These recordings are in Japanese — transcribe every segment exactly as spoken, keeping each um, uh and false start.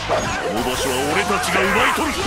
の場所は俺たちが奪い取る。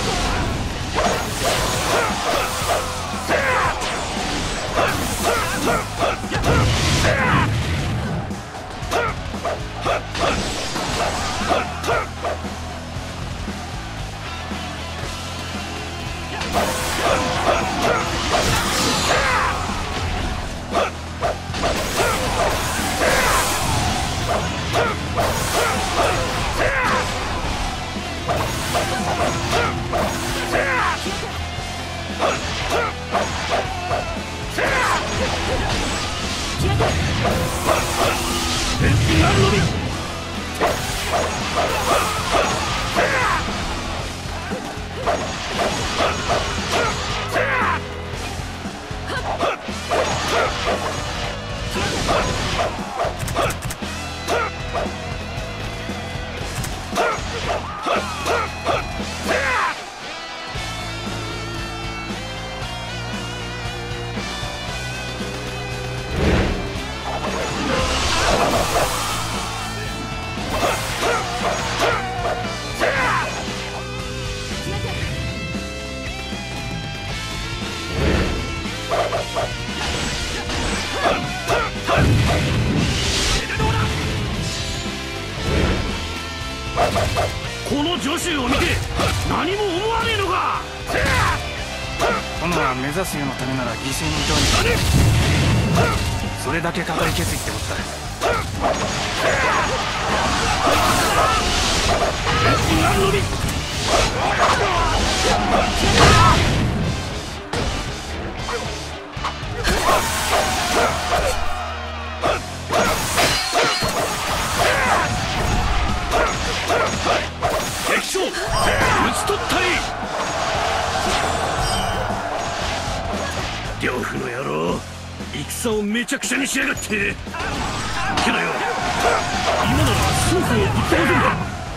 この女子を見て何も思わねえのか。 殿は目指す世のためなら犠牲に挑んでそれだけ固い決意ってことだ。 何のみ敵将討ち取ったり。呂布の野郎、戦をめちゃくちゃにしやがって。けどよ、今なら双方をぶっ飛ばせんだ。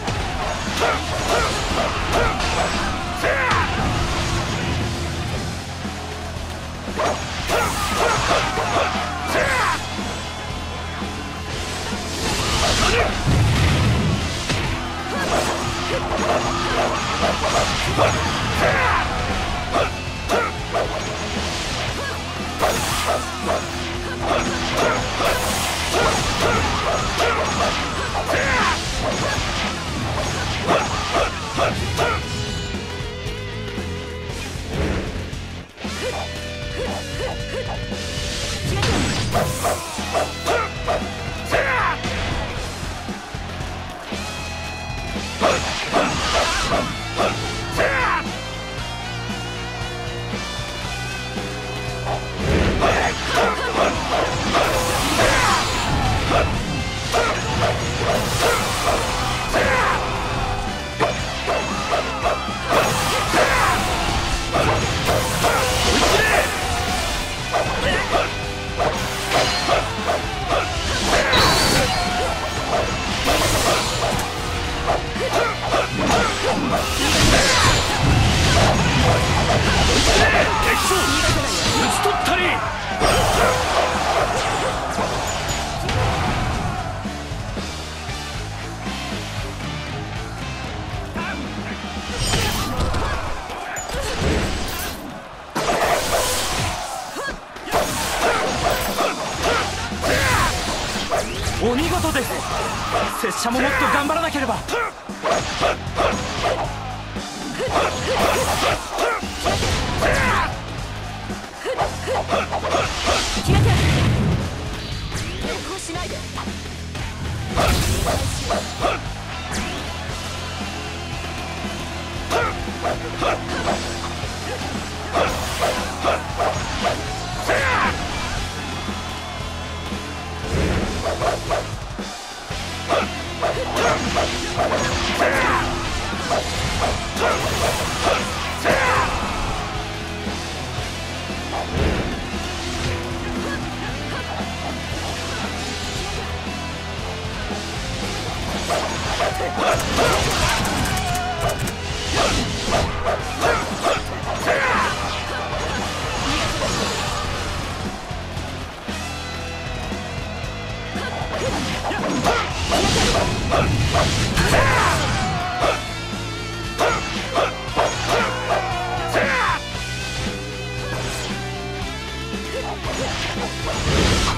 お見事です。拙者ももっと頑張らなければ。 こうしないで。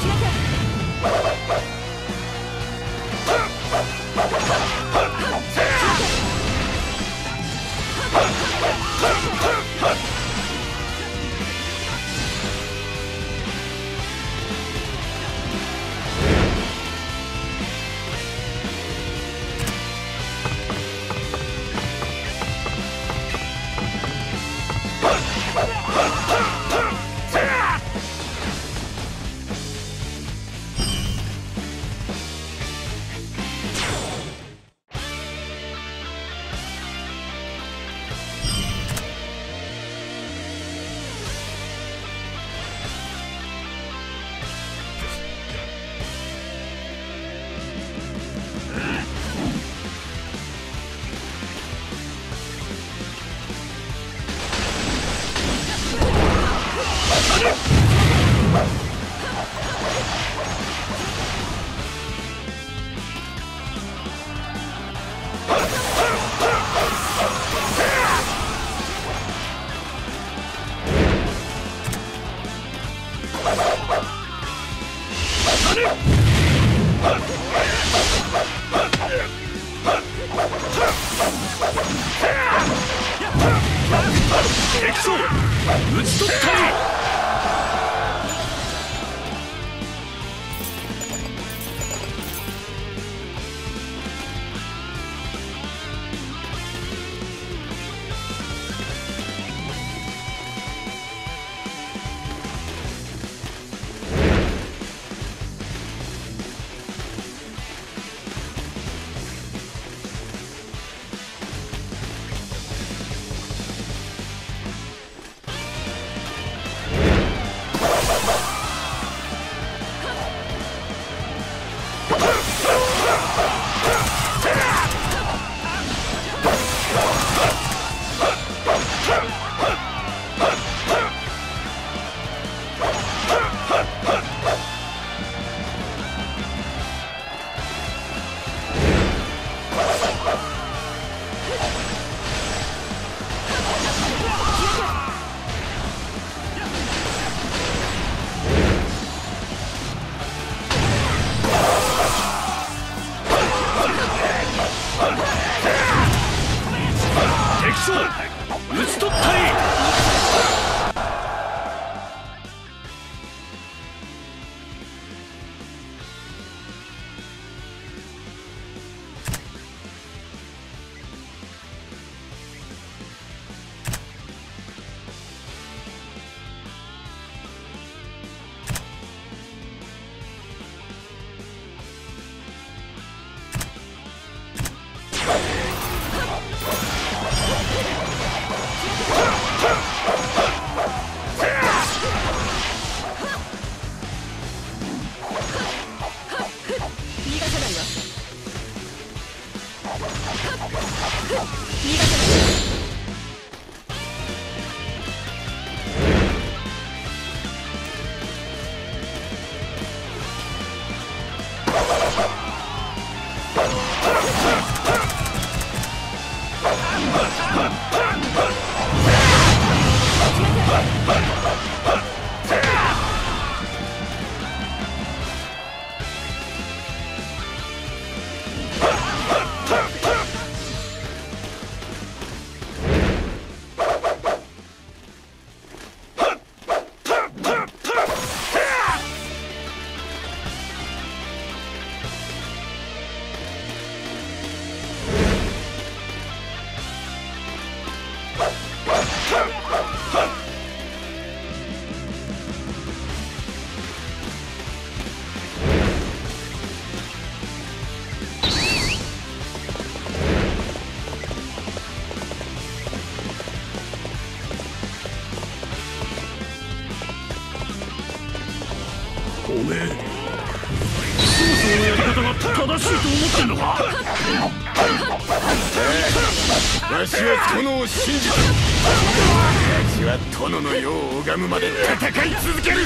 敵将討ち取ったり。討ち取ったり。おめえ曹操のやり方が正しいと思ってんのか。 わしは殿を信じた。わしは殿の世を拝むまで戦い続ける。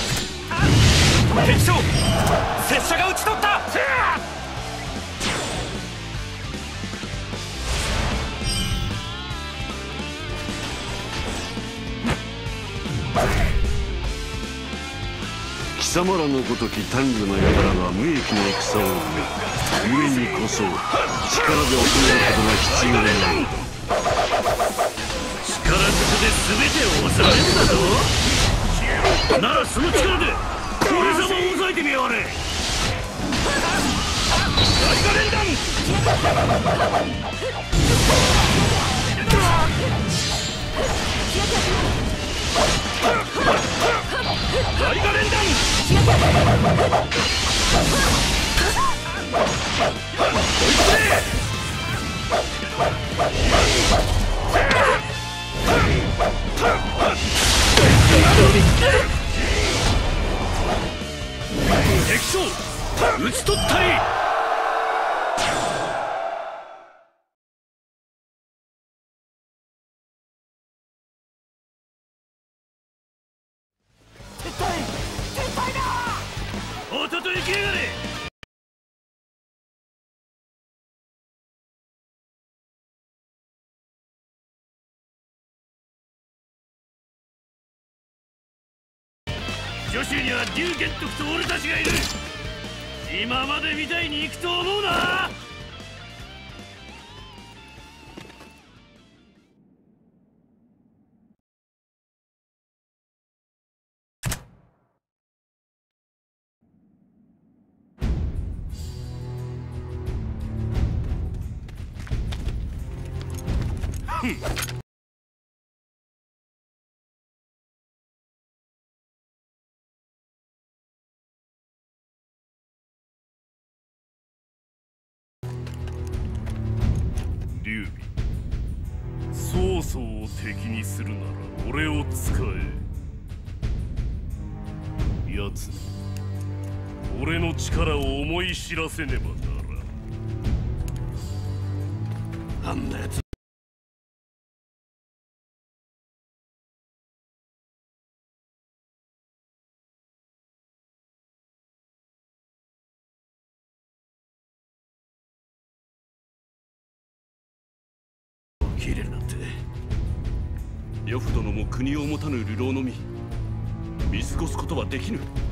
敵将拙者が討ち取った。 貴貴様らのごとき短慮の輩が無益な戦を生む。故にこそ力で収めることが必要である。 力ずくで全てを抑えるんだぞ。ならその力で俺様を抑えてみやがれ。大火連弾。大火連弾。敵将討ち取ったり。おっとっと行きやがれ。女子には龍玄徳と俺たちがいる。今までみたいに行くと思うな。劉備、曹操を敵にするなら俺を使え。奴に俺の力を思い知らせねばならん。あんな奴切れるなんて。呂布殿も国を持たぬ流浪の身、見過ごすことはできぬ。